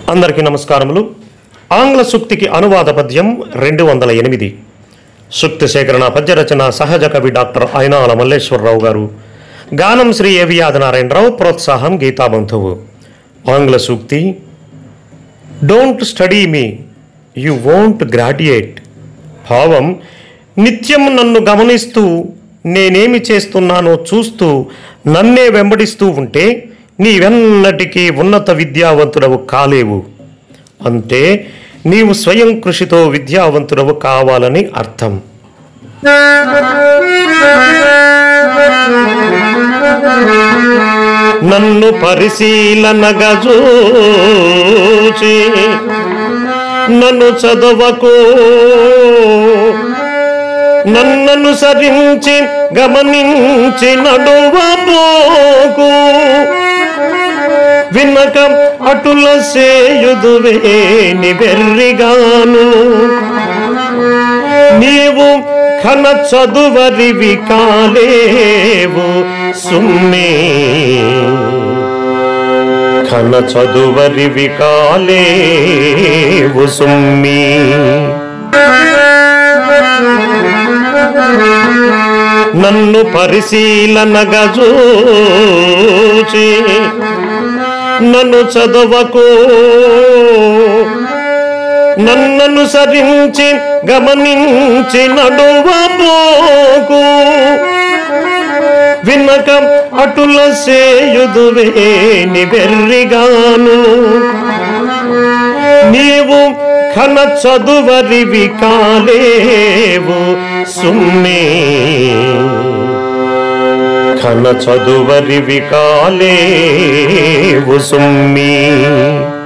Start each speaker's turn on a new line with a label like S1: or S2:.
S1: అందరికీ నమస్కారములు. ఆంగ్ల సూక్తికి అనువాద పద్యం 208. సూక్తి సేకరణ పద్య రచన సహజ కవి డాక్టర్ అయినాల మల్లేశ్వరరావు గారు. గానం శ్రీ ఏవి ఆదినారాయణరావు. ప్రోత్సాహం గీతాబంధువు. ఆంగ్ల సూక్తి. Don't study me, you won't graduate. భావం, నిత్యం నన్ను గమనిస్తూ నేనేమి చేస్తున్నానో చూస్తూ నన్నే వెంబడిస్తూ ఉంటే నీవెన్నటికీ ఉన్నత విద్యావంతుడవు కాలేవు. అంటే నీవు స్వయం కృషితో విద్యావంతుడవు కావాలని అర్థం. నన్ను పరిశీలనగా చూచి నన్ను చదవకు, నన్నను సరించి గమనించి నడువబోకు. వినక అటుల సేయుదువేని వెర్రిగాను, నీవు ఘన చదువరివి కాలేవు సుమ్మి. ఘన చదువరివి కాలేవు సుమ్మి. నన్ను పరిశీలనగా చూచి నన్ను చదవకు, నన్నను సరించి గమనించి నడువబోకు. వినక అటుల సేయుదువేని వెర్రిగాను, నీవు ఘన చదువరివి కాలేవు సుమ్మి. ఘన చదువరివి కాలేవు సుమ్మి.